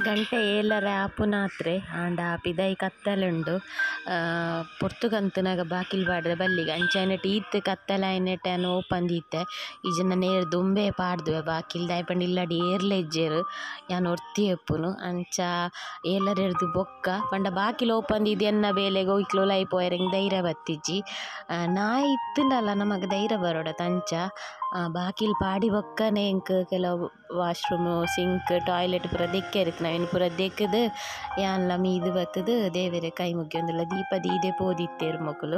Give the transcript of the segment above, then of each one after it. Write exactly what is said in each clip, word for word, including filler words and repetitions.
ಗಂಟೆ ಏಳರ ಆಪುನಾತ್ರೆ ಆಂಡ ಪಿದೈ ಕತ್ತಲುಂಡು ಪೊರ್ತುಗಂತುನಗ ಬಾಕಿಲ್ ಪಾಡ್ರೆ ಬಲ್ಲಿಗೆ ಅಂಚಾನೆ ಈತ್ ಕತ್ತಲಾಯಿನೆಟ್ಟೆ ಅನ್ನು ಓಪನ್ ದೀತೆ ಇಜನ್ನ ನೇರ್ ದುಂಬೆ ಪಾಡ್ದುವೆ ಬಾಕಿಲ್ ದಾಯಪಂಡ ಇಲ್ಲಡಿ ಏರ್ಲೆಜ್ಜೆರ್ ಯಾನ್ ಒರ್ತಿ ಎಪ್ಪುನು ಅಂಚ ಏಲರೆರ್ದು ಬೊಕ್ಕ ಪಂಡ ಬಾಕಿಲ್ ಓಪನ್ ದೀದಿ ಎನ್ನ ಬೇಲೆಗೆ ಒಯ್ಕ್ಲು ಲೈಪೋಯರೆಂಗ್ ಧೈರ್ಯ ಬತ್ತಿಜ್ಜಿ ನಾ ಇತ್ತುಂಡಲ್ಲ ನಮಗ್ ಧೈರ್ಯ ಬರೋಡತ್ ಅಂಚ ಬಾಕಿಲ್ ಪಾಡಿ ಬೊಕ್ಕನೆ ಎಂಕ್ ಕೆಲವು ವಾಶ್ರೂಮ್ ಸಿಂಕ್ ಟಾಯ್ಲೆಟ್ ಪೂರ ದೆಕ್ಕೆರಿತ್ ನಾವೇನು ಪೂರ ದೆಕ್ಕದು ಯಾನ್ಲ ಮೀದು ಬತ್ತದು ದೇವೆರೆ ಕೈ ಮುಗ್ಯೊಂದುಲ್ಲ ದೀಪ ದೀದೆ ಪೋದಿತ್ತೇರು ಮಕ್ಕಳು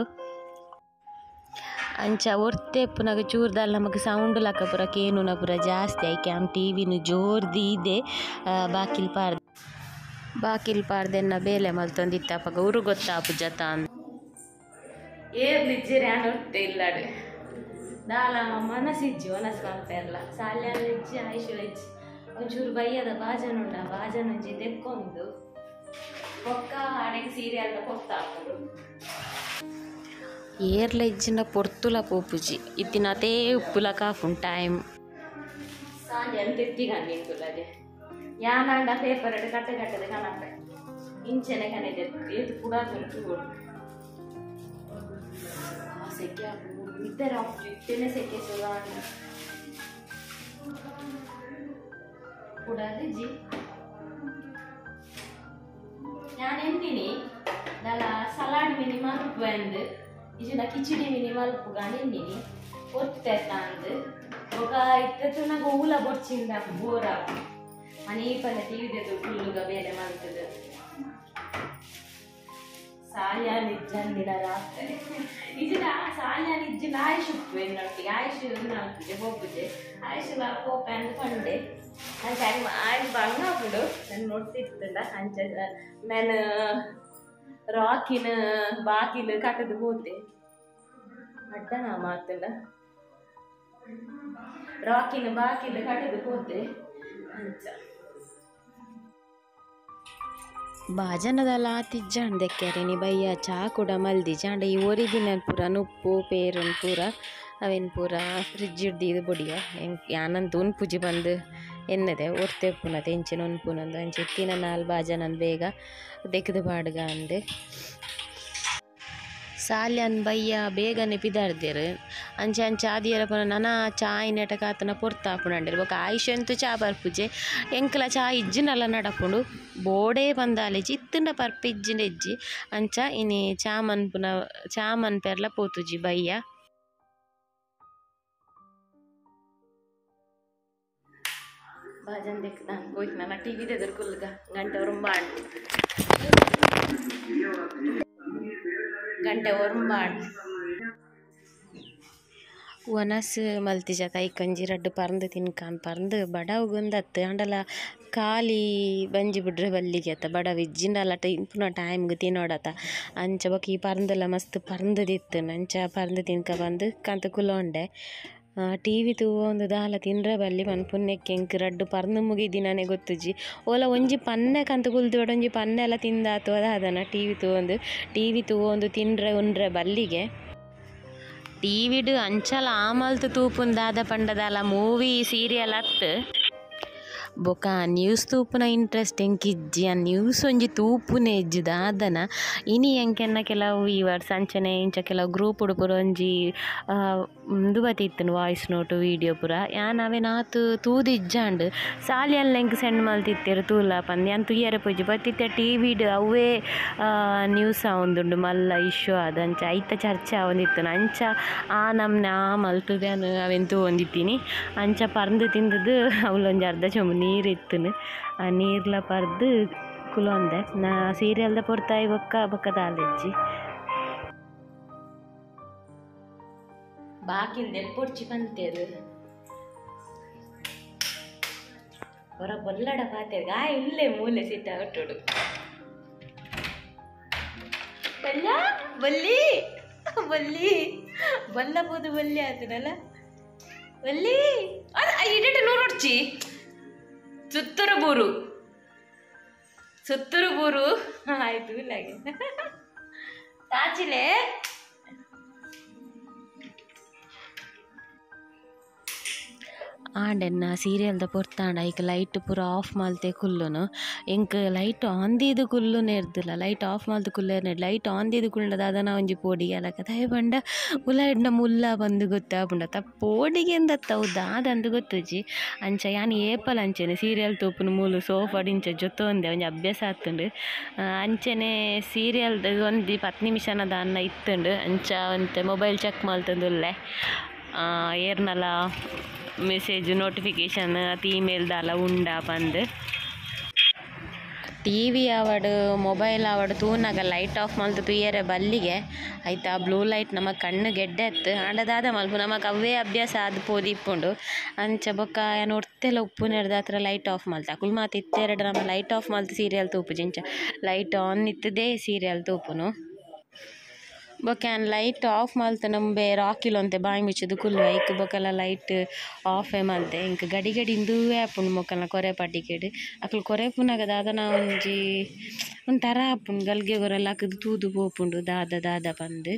ಅಂಚ ಒರ್ತೆಪ್ಪುನಗ ಚೂರ್ದಾಲ್ ನಮಕ್ ಸೌಂಡ್ ಲಕ್ಕ ಪೂರ ಕೇನುನ ಪೂರ ಜಾಸ್ತಿ ಐಕೆ ಆಮ್ ಟಿವಿನು ಜೋರ್ ದೀದೆ ಬಾಕಿಲ್ ಪಾರ್ದೆ ಬಾಕಿಲ್ ಪಾರ್ದೆನ್ನ ಬೇಲೆ ಮಲ್ತೊಂದಿತ್ತಪ್ಪಗ ಉರು ಗೊತ್ತಾಪು ಜತ ಅಂದ್ ಏರ್ಲಿಜ್ಜೆರೆ ಆನ್ ಒರ್ತೆ ಇಲ್ಲಾಡು ದಾಲಮ್ಮ ಮನಸ್ಸಿಜ್ಜಿ ಒನಸ್ಕೊಂತೆರ್ಲ ಸಾಲ್ಯಾನ ಇಜ್ಜಿ ಆಯುಷುಲ ಇಜ್ಜಿ ಒಂಚೂರು ಬೈಯದ ಬಾಜನ ಉಂಡ ಬಾಜನ ಒಂಜಿ ತೆಕ್ಕೊಂದು ಬೊಕ್ಕ ಆಡೆಗೆ ಸೀರೆ ಎಲ್ಲ ಕೊಡ್ತಾಪುಡು ಏರ್ಲ ಇಜ್ಜಿನ ಪೊರ್ತುಲ ಪೋಪುಜಿ ಇತ್ತಿನ ಅತೇ ಉಪ್ಪುಲ ಕಾಫುನ್ ಟೈಮ್ ಸಾಲ್ಯಾನ ತೆತ್ತಿಗಂಡಿಂದುಲದೆ ಯಾನಾಂಡ ಪೇಪರ್ ಎಡ್ ಕಟ್ಟೆ ಕಟ್ಟದೆ ಕಣಪೆ ಇಂಚನೆ ಕನೆದೆ ಏತು ಕುಡಾದು ಚೂರು ಸೆಕೆ ಇತರ ಇತ್ತೇನೆ ಸೆಕೆ ಸುಗಾಣ ಕೂಡಾದು ಜಿ ನಾನು ಎಂದಿನಿ ದಲ ಸಲಾಡ್ ಮಿನಿ ಮಲ್ಪು ಅಂದು ಇಜಿನ ಕಿಚಡಿ ಮಿನಿ ಮಲ್ಪು ಗಾನಿ ಎಂದಿನಿ ಒತ್ತೆ ತಂದು ಒಗ ಇತ್ತತ್ತು ನಂಗೆ ಊಲ ಬೊಚ್ಚಿಂದ ಬೋರ ಮನೆ ಪಲ್ಲ ಟಿವಿದೆದು ಫುಲ್ಲುಗ ಬೇರೆ ಮಲ್ತದು ಸಾಲ್ಯಾನ ಇಜ್ಜಂದಿನ ರಾತ್ರಿ ಇಜಿನ ಸಾಲ್ಯಾನ ಇಜ್ಜಿನ ಆಯುಷ್ ಉಪ್ಪು ಎನ್ನೊಟ್ಟಿಗೆ ಆಯುಷ್ ನಾಲ್ಕುಜೆ ಹೋಗುಜೆ ಆಯುಷ್ ಹೋಪ ಅಂದು ಪಂಡೆ ನಾನು ಟೈಮ್ ಆಯ್ತು ಬಂಗ ಹಾಕೊಂಡು ನಾನು ನೋಡ್ತಿರ್ತಲ್ಲ ಅಂಚ ನಾನು ರಾಕಿನ ಬಾಕಿಲ್ ಕಟ್ಟದು ಹೋದೆ ಅಡ್ಡ ನಾ ಮಾತಲ್ಲ ರಾಕಿನ ಬಾಕಿಲ್ ಕಟ್ಟದು ಹೋದೆ ಅಂಚ ಬಾಜನದಲ್ಲ ಆತಿಜ್ಜಾಂಡ್ ದೆಕ್ಕೆರೆನಿ ಬಯ್ಯ ಚಾ ಕೂಡ ಮಲ್ದಿ ಜಾಂಡ ಈ ಒರಿಜಿನಲ್ ಪೂರ ನುಪ್ಪು ಪೇರನ್ ಪೂರ ಅವೇನು ಪೂರ ಫ್ರಿಜ್ ಹಿಡ್ದಿದ್ದು ಬೊಡಿಯ ಯಾನಂತ ಉನ್ಪುಜಿ ಬಂದು ಎನ್ನದೆ ಒರ್ತೆ ಪುನ ತೆಂಚಿನ ಉನ್ಪುನಂದು ಅಂಚೆ ಎತ್ತಿನ ನಾಲ್ ಬಾಜನನ್ ಬೇಗ ದೆಕ್ಕದು ಬಾಡ್ಗ ಅಂದೆ ಸಾಲ್ಯನ್ ಬಯ್ಯ ಬೇಗನೆ ಪಿದಾರ್ದೇರು ಅಂಚೆ ಅಂಚೆ ಆದಿಯರ ಪುನ ನನ ಚಾ ನೆಟ ಕಾತನ ಪೊರ್ತಾಪುಣಂಡರು ಬೊಕ ಆಯುಷಂತು ಚಾ ಬರ್ಪುಜೆ ಎಂಕ್ಲ ಚಾ ಇಜ್ಜಿನಲ್ಲ ನಡಪುಂಡು ಬೋಡೇ ಬಂದಾಲೆಜಿ ಇತ್ತುಂಡ ಪರ್ಪ ಇಜ್ಜಿನ ಇಜ್ಜಿ ಅಂಚ ಇನಿ ಚಾ ಮನ್ಪುನ ಚಾ ಮನ್ಪೆರ್ಲ ಪೋತುಜಿ ಬಯ್ಯ ಬಾಜನ್ ದೆಕ್ ನಾನು ಹೋಯ್ತು ನನ್ನ ಟಿ ವಿ ಎದುರು ಕುಲ್ಗ ಗಂಟೆ ಒರಂಬಾಡ್ ಗಂಟೆ ಒರಂಬಾಡ್ ಒನಸ್ ಮಲ್ತಿಜ ಕೈ ಕಂಜಿ ರಡ್ಡು ಪರಂದು ತಿನ್ಕಾನ್ ಪರಂದು ಬಡವುಗೊಂದತ್ತು ಅಂಡಲ ಖಾಲಿ ಬಂಜಿ ಬಿಡ್ರೆ ಬಲ್ಲಿಗೆ ಅತ್ತ ಬಡವ ಇಜ್ಜಿಂಡಲ್ಲ ಇಂಪುನ ಟೈಮ್ಗೆ ತಿನ್ನೋಡತ್ತ ಅಂಚ ಬೊಕ ಈ ಪರಂದೆಲ್ಲ ಮಸ್ತ್ ಪರಂದದಿತ್ತು ಅಂಚ ಪರಂದು ತಿನ್ಕ ಬಂದು ಕಂತ ಕುಲೋಂಡೆ ಟಿ ವಿ ತೂವೊಂದು ದಾಲ ತಿನ್ರೆ ಬಲ್ಲಿ ಮನ್ಪುನ್ನೆಕ್ಕೆ ಎಂಕ್ ರಡ್ಡು ಪರ್ದು ಮುಗಿದಿನಾನೆ ಗೊತ್ತುಜಿ ಓಲ ಒಂಜಿ ಪನ್ನೆ ಕಂತು ಕುಲ್ತುವಡ ಒಂಜಿ ಪನ್ನೆ ಎಲ್ಲ ತಿಂದಾತು ಅದಾದನ ಟಿ ವಿ ತೂವೊಂದು ಟಿ ವಿ ತೂವೊಂದು ತಿನ್ರೆ ಉಂಡ್ರೆ ಬಲ್ಲಿಗೆ ಟಿ ವಿಡು ಅಂಚಲ ಆಮಲ್ತು ತೂಪುಂದಾದ ಪಂಡದಲ್ಲ ಮೂವಿ ಸೀರಿಯಲ್ ಅತ್ತು ಬೊಕ ನ್ಯೂಸ್ ತೂಪುನ ಇಂಟ್ರೆಸ್ಟ್ ಎಂಕಿಜ್ಜಿ ಆ ನ್ಯೂಸ್ ಒಂಜಿ ತೂಪುನೆ ಇಜ್ಜಿ ದಾದನ ಇನಿ ಎಂಕೆನ್ನ ಕೆಲವು ಈ ವರ್ಷ ಅಂಚನೆ ಇಂಚ ಕೆಲವು ಗ್ರೂಪ್ ಉಡು ಪುರ ಒಂಜಿ ಮುಂದು ಬತ್ತಿತ್ತನು ವಾಯ್ಸ್ ನೋಟು ವೀಡಿಯೋ ಪೂರ ಯಾನ್ ಅವೆ ನಾತು ತೂದಿಜ್ಜಾಂಡ್ ಸಾಲಿಯಲ್ಲ ಎಂಕ್ ಸೆಂಡ್ ಮಲ್ತಿತ್ತೇರು ತೂಲ ಪಂದ್ ಯಾನ್ ತುಯ್ಯರೆ ಪೋಜಿ ಬತ್ತಿತ್ತೆ ಟಿ ವಿಡ್ ಅವೇ ನ್ಯೂಸ್ ಆವೊಂದುಂಡು ಮಲ್ಲ ಇಶ್ಯೂ ಆದಂಚ ಐತ ಚರ್ಚೆ ಆವೊಂದಿತ್ತನು ಅಂಚ ಆ ನಮ್ನೆ ಆ ಮಲ್ತುದೆನು ಅವೆನ್ ತೂವೊಂದಿತ್ತೀನಿ ಅಂಚ ಪರ್ದು ತಿಂದದ್ದು ಅವಳೊಂಜಿ ಅರ್ಧ ಚೊಂಬು ನೀರು ಇತ್ತನು ಆ ನೀರ್ಲ ಪರ್ದು ಕುಲೊಂದೆ ನಾ ಸೀರಿಯಲ್ದ ಪೊರ್ತಾಯಿ ಬೊಕ್ಕ ಬೊಕ್ಕ ದಾಲೆಜ್ಜಿ ಬಾಕಿಲ್ ದೆಪ್ಪೊಡ್ಚಿ ಪಂತೇರು ಹೊರ ಬೊಲ್ಲಡ ಪಾತೇರು ಗಾಯ ಇಲ್ಲೇ ಮೂಲೆ ಸಿಟ್ಟ ಹೊಟ್ಟೋಡು ಬಲ್ಲ ಬಲ್ಲಿ ಬಲ್ಲಿ ಬಲ್ಲ ಬೋದು ಬಲ್ಲಿ ಆತನಲ್ಲ ಬಲ್ಲಿ ಇಡಟ ನೋಡೊಡ್ಚಿ ಸುತ್ತೂರು ಬೂರು ಸುತ್ತೂರು ಬೂರು ಆಯ್ತು ಇಲ್ಲಾಗೆ ತಾಚಿಲೆ ಆಂಡೆನ್ನ ಸೀರಿಯಲ್ದ ಪೊರ್ತಾಂಡ ಐಕ್ ಲೈಟ್ ಪೂರ ಆಫ್ ಮಲ್ತೆ ಕುಲ್ಲುನು ಎಂಕ್ ಲೈಟ್ ಆನ್ ದೀದ್ ಕುಲ್ಲುನೆ ಇರ್ದಿಲ್ಲ. ಲೈಟ್ ಆಫ್ ಮಲ್ತ್ ಕುಲ್ಲೇರ್ನ ಲೈಟ್ ಆನ್ ದೀದ್ ಕುಲ್ಲುಂಡ ದಾದನ ಒಂಜಿ ಪೋಡಿಗೆ ಅಲಕ ದಯ ಪಂಡ ಉಲಾಯ್ಡ್ನ ಮುಲ್ಲ ಬಂದು ಗೊತ್ತಾಪುಂಡ ತ ಪೋಡಿಗೆ ಎಂದತ್ತವು ದಾದಂದು ಗೊತ್ತುಜಿ. ಅಂಚ ಯಾನ್ ಏಪಲ್ ಅಂಚೆನೆ ಸೀರಿಯಲ್ ತೂಪುನು ಮೂಲು ಸೋಫಾಡ್ ಇಂಚ ಜೊತೊಂದೆ ಒಂಜಿ ಅಭ್ಯಾಸ ಆತುಂಡು. ಅಂಚನೆ ಸೀರಿಯಲ್ದ ಒಂಜಿ ಪತ್ತು ನಿಮಿಷನ ದಾನ್ನ ಇತ್ತುಂಡು ಅಂಚ ಒಂತೆ ಮೊಬೈಲ್ ಚೆಕ್ ಮಲ್ತಂದುಲ್ಲೆ ಏರ್ನಲ ಮೆಸೇಜ್ ನೋಟಿಫಿಕೇಶನ್ ಅತಿ ಇಮೇಲ್ ದಾಲ ಉಂಡ ಬಂದು ಟಿ ವಿ ಆವಡ್ ಮೊಬೈಲ್ ಆವಡ್ ತೂನಾಗ ಲೈಟ್ ಆಫ್ ಮಲ್ತು ತುಯ್ಯರೆ ಬಲ್ಲಿಗೆ ಆಯ್ತಾ ಬ್ಲೂ ಲೈಟ್ ನಮ್ಮ ಕಣ್ಣು ಗೆಡ್ಡೆತ್ತು ಆಂಡದಾದ ಮಲ್ಪು ನಮಕ್ ಅವೇ ಅಭ್ಯಾಸ ಆದ್ ಪೋದಿಪ್ಪುಂಡು. ಅಂಚ ಬೊಕ್ಕ ಏನು ಒಡ್ತೆಲ್ಲ ಉಪ್ಪು ನೆಡ್ದ ಹತ್ರ ಲೈಟ್ ಆಫ್ ಮಲ್ತ ಅಕುಲ್ ಮಾತು ಇತ್ತೆರಡು ನಮ್ಮ ಲೈಟ್ ಆಫ್ ಮಲ್ತು ಸೀರಿಯಲ್ ತೂಪುಜಿ ಇಂಚ ಲೈಟ್ ಆನ್ ಇತ್ತದೇ ಸೀರಿಯಲ್ ತೂಪುನು. ಬೊಕ್ಕ ಲೈಟ್ ಆಫ್ ಮಲ್ತು ನಮ್ಬೆ ರಾಕಿಲೊಂತೆ ಬಾಯಿ ಮುಚ್ಚದು ಕುಲ್ಲು ಐಕ್ ಬೊಕಲ ಲೈಟ್ ಆಫೇ ಮಲ್ತೆ ಇಂಕ ಗಡಿ ಗಡಿ ಇಂದೂವೇ ಆಪುಂಡು ಮೊಕ್ಕಲ್ನ ಕೊರೆ ಪಟ್ಟಿಕೆಡ್ ಅಕ್ಲು ಕೊರೆ ಪುನಗ ದಾದನ ಒಂಜಿ ಒಂಥರ ಆಪುಂಡು ಗಲ್ಗೆ ಗೊರೆಲ್ಲ ಹಾಕದು ತೂದು ಪೋಪುಂಡು ದಾದ ದಾದ ಬಂದು.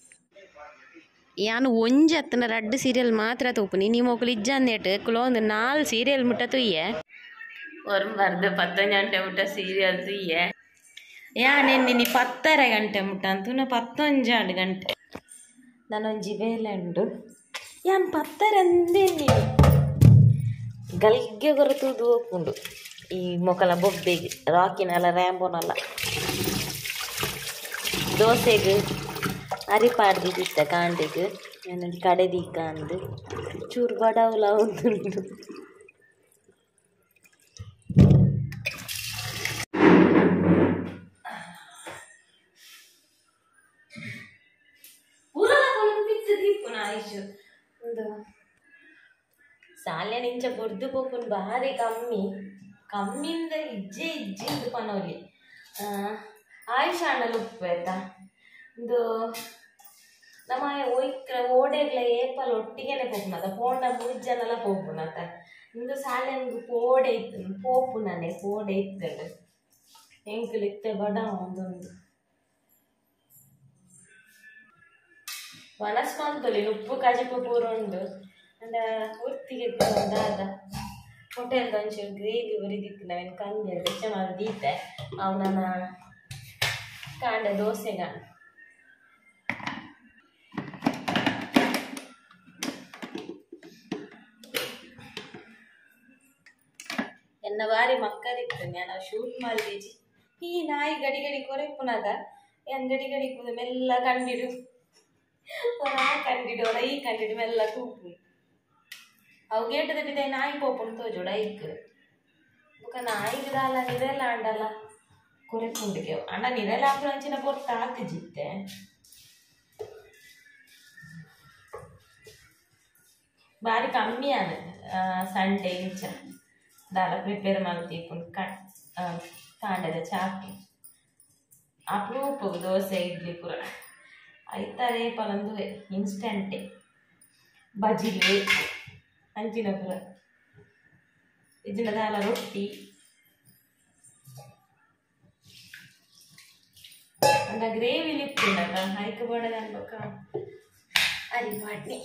ಯಾನು ಒಂಜಿ ಹತ್ತನ ರಡ್ಡು ಸೀರಿಯಲ್ ಮಾತ್ರ ತೂಪುನಿ ನೀ ಮೊಕ್ಕಲು ಇಜ್ಜಂದೇಟ್ ಕುಲೊಂದು ನಾಲ್ ಸೀರಿಯಲ್ ಮುಟ್ಟ ತುಯ್ಯೆ ಒರಂಬರ್ದು ಪತ್ತೊಂಜಿ ಗಂಟೆ ಮುಟ್ಟ ಸೀರಿಯಲ್ ತುಯ್ಯೆ ಯಾನೆನ್ನಿ ನೀ ಪತ್ತರೆ ಗಂಟೆ ಮುಟ್ಟ ಅಂತೂ ನಾ ಪತ್ತೊಂಜಾಡು ಗಂಟೆ ನಾನೊಂಜಿ ಬೇಲೆ ಉಂಡು ಯಾನ್ ಪತ್ತರೆ ಅಂದೇನಿ ಗಲ್ಗೆ ಗೊರತುದು ಹೋಗ್ಪುಂಡು ಈ ಮೊಕಲ ಬೊಬ್ಬೆಗೆ ರಾಕಿನಲ್ಲ ರ್ಯಾಂಬೋನಲ್ಲ ದೋಸೆಗೆ ಅರಿಪಾಡ್ದಿದ್ದ ಕಾಂಡೆಗೆ ನಾನೊಂದು ಕಡೆದೀಕ ಅಂದು ಚೂರು ಬಡವಲ ಉಂಟು. ಸಾಲೆ ನಿಂಚ ಬೊಡ್ದು ಪೋಪುನ್ ಬಾರಿ ಕಮ್ಮಿ ಕಮ್ಮಿಂದ ಇಜ್ಜೆ ಇಜ್ಜಿಂದು ಪನೋಲಿ ಆಯುಷ ಅಣ್ಣಲು ಉಪ್ಪು ಆಯ್ತಾ ಇದು ನಮ್ಮ ಒಯ್ಕ ಓಡೆಗ್ಲ ಏಪಲ್ ಒಟ್ಟಿಗೆನೆ ಪೋಪುನದ ಪೋಂಡ ಮುಜ್ಜನೆಲ್ಲ ಪೋಪುನತ ಇಂದು ಸಾಲೆ ಒಂದು ಪೋಡೆ ಇತ್ತು ಪೋಪುನನೆ ಪೋಡೆ ಇತ್ತದು ಎಂಕುಲು ಇತ್ತೆ ಬಡ ಒಂದೊಂದು ವನಸ್ಮಂತೊಲಿ ಉಪ್ಪು ಕಜಪು ಪೂರ ಉಂಡು ಅಂಡ ಉರ್ತಿಗೆ ದಾದ ಹೋಟೆಲ್ ಒಂಚೂರು ಗ್ರೇವಿ ಬರಿದಿತ್ತು ನಾವೇನು ಕಂದೆ ಬೆಚ್ಚ ಮಾಡಿದ್ದೆ ಅವನ ಕಾಂಡೆ ದೋಸೆಗ ಎನ್ನ ಬಾರಿ ಮಕ್ಕದಿತ್ತು ನಾನು ಶೂಟ್ ಮಾಡಿದೀಜಿ ಈ ನಾಯಿ ಗಡಿ ಗಡಿ ಕೊರೆಪ್ಪುನಾಗ ಏನ್ ಗಡಿ ಗಡಿ ಮೆಲ್ಲ ಕಂಡಿಡು ಆ ಕಂಡಿಡು ಈ ಕಂಡಿಡು ಮೆಲ್ಲ ತೂಪು ಅವು ಗೇಟದ ಬಿದ್ದ ನಾಯಿ ಪೋಪುಂಡು ತೋಜೋಡ ಐಕ್ ಬುಕ್ಕ ನಾಯಿಗೆ ದಾಲ ನಿರೆಲ್ಲ ಅಂಡಲ್ಲ ಕೊರೆಪುಂಡಿಗೆ ಅಣ್ಣ ನಿರೆಲ್ಲ ಹಾಕಲು ಅಂಚಿನ ಪೊರ್ತ ಹಾಕಿಜಿತ್ತೆ ಬಾರಿ ಕಮ್ಮಿ ಆನ ಸಂಡೆ ಇಂಚ ದಾಲ ಪ್ರಿಪೇರ್ ಮಾಡ್ತೀಪುಂಡು ಕಟ್ ಕಾಂಡದ ಚಾಕಿ ಅಪರೂಪ ದೋಸೆ ಇಡ್ಲಿ ಪೂರ ಐತಾರೆ ಪಲಂದು ಇನ್ಸ್ಟಂಟೆ ಬಜಿಲೆ ಅಂಚಿನ ಪುರ ಇಜಿನ ದಾಲ ರೊಟ್ಟಿ ಅಂದ ಗ್ರೇವಿ ಲಿಪ್ಪುಂಡದ ಐಕ ಬಡದ ಅನ್ಬೇಕ ಅರಿ ಮಾಡಿ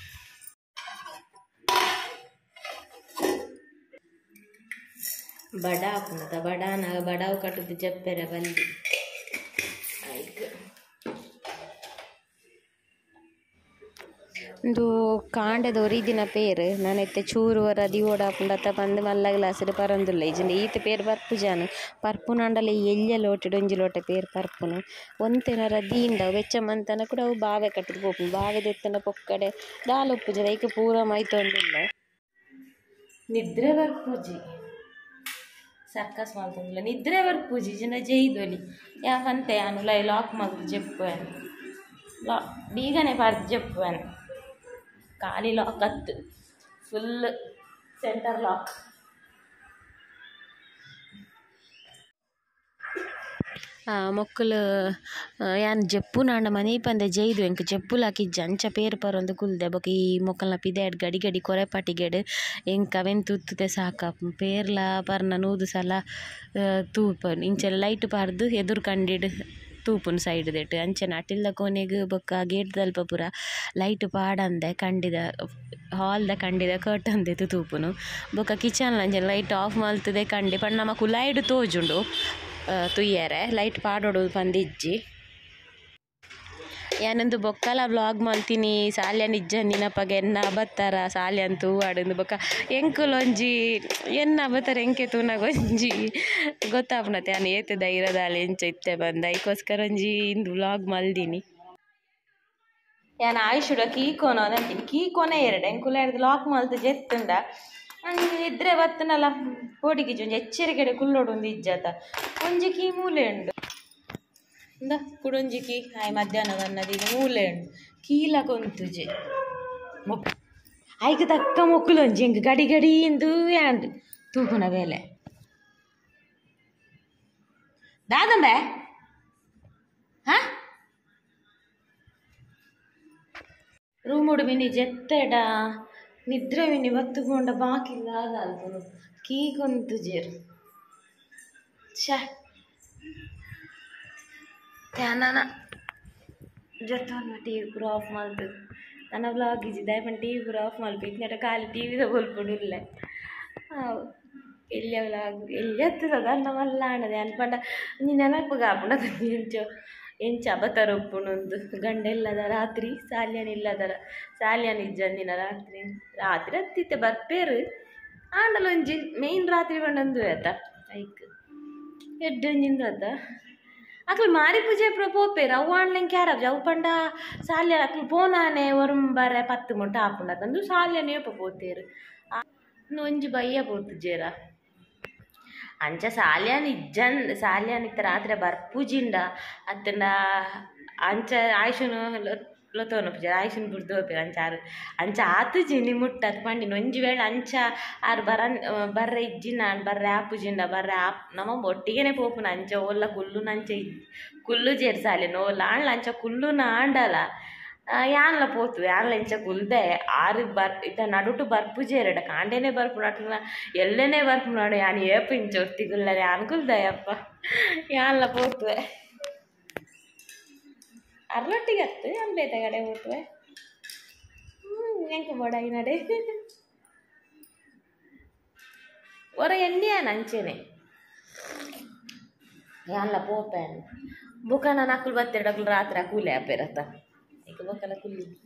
ಬಡ ಹಾಕುನದ ಬಡಾನ ಬಡಾವು ಕಟ್ಟುದು ಜಪ್ಪೆರ ಬಲ್ಲಿ ಐಕ ಒಂದು ಕಾಂಡದ ಒರಿದಿನ ಪೇರು ನಾನೈತೆ ಚೂರು ರದಿ ಓಡಾಪುಂಡತ್ತ ಬಂದು ಮಲ್ಲ ಗ್ಲಾಸಡ್ ಪರಂದುಲ್ಲ ಇಜಂಡ ಈತ ಪೇರು ಪರ್ಪುಜಾನು ಪರ್ಪುನಾಂಡಲ ಎಲ್ಯ ಲೋಟೆಡ್ ಒಂಜಿ ಲೋಟೆ ಪೇರು ಪರ್ಪುನು ಒಂತೆನ ರದಿ ಇಂಡವು ಬೆಚ್ಚ ಮಂತನ ಕೂಡ ಅವು ಬಾವೆ ಕಟ್ಟದು ಪೋಪುನು ಬಾವೆ ದೆತ್ತನ ಪೊಕ್ಕಡೆ ದಾಲ ಉಪ್ಪುಜದ ಐಕ ಪೂರ ಮೈತೊಂದಿಲ್ಲ ನಿದ್ರೆ ಬರ್ಪುಜಿ ಸರ್ಕಸ್ ಮಾಡ್ತಂದಿಲ್ಲ ನಿದ್ರೆ ಬರ್ಪುಜಿ ಜನ ಜೈದೊಲಿ ಯಾಕಂತೆ ಯಾನು ಲೈ ಲಾಕ್ ಮಲ್ತು ಜಪ್ಪುವನು ಲಾ ಬೀಗನೆ ಪಾರ್ದು ಜಪ್ಪುವನು ಖಾಲಿ ಲಾಕ್ ಹತ್ತು ಫುಲ್ ಸೆಂಟರ್ ಲಾಕ್ ಮೊಕ್ಕಲು ಯಾನ್ ಜಪ್ಪುನಾಂಡ ಮನೆ ಪಂದ ಜೈದು ಎಂಕ್ ಜಪ್ಪುಲು ಹಾಕಿಜ್ಜ ಅಂಚ ಪೇರು ಪರೊಂದು ಕುಲ್ದೆ ಬೊಕ ಈ ಮೊಕ್ಕಲ್ನ ಪಿದೆಡ್ ಗಡಿ ಗಡಿ ಕೊರೆ ಪಾಟಿಗೆಡ್ ಎಂಕ್ ಅವೆನ್ ತುತ್ತುತ್ತೆ ಸಾಕಾಪು ಪೇರ್ಲ ಪರ್ನ ನೂದು ಸಲ ತೂಪನ್ ಇಂಚ ಲೈಟ್ ಪಾರ್ದು ಎದುರು ಕಂಡಿಡ್ ತೂಪುನು ಸೈಡ್ ದೇಟ್ ಅಂಚನೆ ಅಟಿಲ್ದ ಕೊನೆಗ್ ಬೊಕ್ಕ ಗೇಟ್ ದಲ್ಪ ಪೂರ ಲೈಟ್ ಪಾಡಂದೆ ಕಂಡಿದ ಹಾಲ್ದ ಕಂಡಿದ ಕರ್ಟನ್ ದೆತ್ ತೂಪುನು ಬೊಕ್ಕ ಕಿಚನ್ ಅಂಚನೆ ಲೈಟ್ ಆಫ್ ಮಲ್ತದೆ ಕಂಡಿ ಪಂಡ ನಮಕ್ ಲೈಟ್ ತೋಜುಂಡು ತುಯ್ಯರೆ ಲೈಟ್ ಪಾಡೋಡು ಪಂದಿಜ್ಜಿ ಯಾನೊಂದು ಬೊಕ್ಕಲ ವ್ಲಾಗ್ ಮಲ್ತೀನಿ ಸಾಲ್ಯ ನಿಜ್ಜ ನಿನಪಗ ಎನ್ನ ಬತ್ತಾರ ಸಾಲ್ಯ ಅಂತೂ ಆಡಂದು ಬೊಕ್ಕ ಎಂಕುಲೊಂಜಿ ಎನ್ನ ಬತ್ತಾರ ಎಂಕೆ ತೂನಗೊಂಜಿ ಗೊತ್ತಾಪುನತೆ ನಾನು ಏತೆ ಧೈರ್ಯದಾಲೆ ಎಂಚ ಇತ್ತೆ ಬಂದ ಅದಕ್ಕೋಸ್ಕರ ಒಂಜಿ ಇಂದು ವ್ಲಾಗ್ ಮಲ್ದೀನಿ ಯಾನ್ ಆಯುಷುಡ ಕೀಕೋನ ಅದಂತೀನಿ ಕೀಕೋನೆ ಎರಡು ಎಂಕುಲ ಎರಡು ಲಾಕ್ ಮಲ್ತು ಜೆತ್ತುಂಡ ನಂಗೆ ಇದ್ರೆ ಬತ್ತನಲ್ಲ ಕೋಡಿಗಿಜಿ ಒಂಜಿ ಎಚ್ಚರಿಕೆಡೆ ಕುಲ್ಲೋಡು ಒಂದು ಇಜ್ಜಾತ ಒಂಜಿ ಕೀ ಮೂಲೆ ಉಂಡು ಇಂದ ಕುಡೊಂಜಿ ಕೀ ಆಯ್ ಮಧ್ಯಾಹ್ನ ಬನ್ನದು ಇದು ಮೂಲೆ ಉಂಡು ಕೀಲ ಕೊಂತುಜೆ ಮೊಕ್ ಐಕ್ ತಕ್ಕ ಮೊಕ್ಕುಲೊಂಜಿ ಎಂಕ್ ಗಡಿ ಗಡಿ ಇಂದು ಯಾಂಡು ತೂಪುನ ಬೇಲೆ ದಾದಂಬೆ ಹಾ ರೂಮುಡು ಮಿನಿ ಜೆತ್ತೆಡ ನಿದ್ರೆ ಮಿನಿ ಬತ್ತುಕೊಂಡ ಬಾಕಿಲ್ಲ ಅಲ್ಪನು ಕೀ ಕೊಂತು ಜೇರು ಛ ಧ್ಯಾನ ಜೊತ್ತೊಂದು ಟಿ ವಿ ಪೂರ ಆಫ್ ಮಲ್ತು ನನ್ನ ವ್ಲಾಗ್ ಇಜ್ಜಿ ದಯಪಂಡು ಟಿ ವಿ ಪೂರ ಆಫ್ ಮಲ್ಪು ಇತ್ನೆಟ ಖಾಲಿ ಟಿ ವಿದ ಬಲ್ಪುಡುಲ್ಲೆ ಎಲ್ಲಿಯ ವ್ಲಾಗ್ ಎಲ್ಲಿ ಹತ್ತದ ಅನ್ನ ಮಲ್ಲ ಆಣದೆ ಅನ್ಪಂಡ ನೀ ನೆನಪುಗ ಆಪುಂಡ ಎಂಚೋ ಎಂಚ ಅಬತರ ಒಪ್ಪುಣೊಂದು ಗಂಡ ಇಲ್ಲದ ರಾತ್ರಿ ಸಾಲ್ಯನ ಇಲ್ಲದರ ಸಾಲ್ಯನ ಇಜ್ಜಂದಿನ ರಾತ್ರಿ ರಾತ್ರಿ ಹತ್ತಿತ್ತೆ ಬರ್ಪೇರು ಆಂಡಲ ಒಂಜಿ ಮೇಯ್ನ್ ರಾತ್ರಿ ಬಂಡಂದು ಆಯ್ತ ಐಕ್ ಎಡ್ಡೊಂಜಿಂದು ಆತ ಅಕ್ಲು ಮಾರಿ ಪೂಜೆ ಪೂರ ಪೋಪೇರು ಅವು ಆಣ್ಲೆಂಗೆ ಕ್ಯಾರಬ್ಜ ಅವು ಪಂಡ ಸಾಲ್ಯ ಅಕ್ಲು ಪೋನಾನೆ ಒರಂಬರೆ ಪತ್ತು ಮೊಟ್ಟ ಆಪುಂಡತಂದು ಸಾಲ್ಯನೇ ಒಪ್ಪ ಪೋತೇರು ಒಂಜಿ ಬಯ್ಯ ಪೋತುಜೇರ ಅಂಚ ಸಾಲ್ಯಾನ ಇಜ್ಜನ್ ಸಾಲ್ಯಾನ ಇತ್ತ ರಾತ್ರಿ ಬರ್ಪುಜಿಂಡ ಅತ್ತಂಡ ಅಂಚ ಆಯುಷನು ಲೊತೋನು ಪೂಜೆ ಆಯುಷನ್ ಬುಡ್ದು ಹೋಗ್ಬೇಕು ಅಂಚಾರು ಅಂಚ ಆತುಜಿ ನಿ ಮುಟ್ಟದು ಪಂಡಿನ ಒಂಜಿ ವೇಳೆ ಅಂಚ ಆರು ಬರನ್ ಬರ್ರೆ ಇಜ್ಜಿನ ಬರ್ರೆ ಆಪುಜಿಂಡ ಬರ್ರೆ ಆಪ್ ನಮ್ಮ ಒಟ್ಟಿಗೆನೆ ಪೋಪುನ ಅಂಚ ಓಲ್ಲ ಕುಲ್ಲುನ ಅಂಚ ಕುಲ್ಲು ಜೇರು ಸಾಲಿನ ಓಲ್ಲ ಆಣ್ಲ ಅಂಚ ಕುಲ್ಲುನ ಆಂಡಲ ಯಾನ್ಲ ಪೋತು ಯಾನ್ಲ ಎಂಚ ಕುಲ್ದೆ ಆರು ಬರ್ ಇತ್ತ ನಡುಟು ಬರ್ಪುಜೇರಡ ಕಾಂಡೇನೆ ಬರ್ಪು ನಟ್ಲ ಎಲ್ಲೇನೆ ಬರ್ಪು ನೋಡು ಯಾನ್ ಏಪು ಇಂಚ ಒತ್ತಿಗುಲ್ಲರೆ ಯಾನ್ ಕುಲ್ದಯಪ್ಪ ಯಾನ್ಲ ಪೋತುವೆ ಅರ್ಲೊಟ್ಟಿಗೆ ಹತ್ತು ಯಾನ್ ಬೇತ ಕಡೆ ಹೋತುವೆ ಹ್ಞೂ ಎಂಕ ಬೋಡಾಗಿ ನಡೆ ಒರ ಎಣ್ಣೆಯಾನ ಅಂಚೆನೆ ಯಾನ್ಲ ಪೋಪೇನು ಬುಕ್ಕ ನಾನು ಅಕ್ಕಲು ಬತ್ತೆರಡು ಅಕ್ಕಲು ರಾತ್ರಿ ಕೂಲೆ ಆಪೇರತ್ತ ಈಗ ಬೊಕ್ಕಲ ಕುಲ್ಲಿ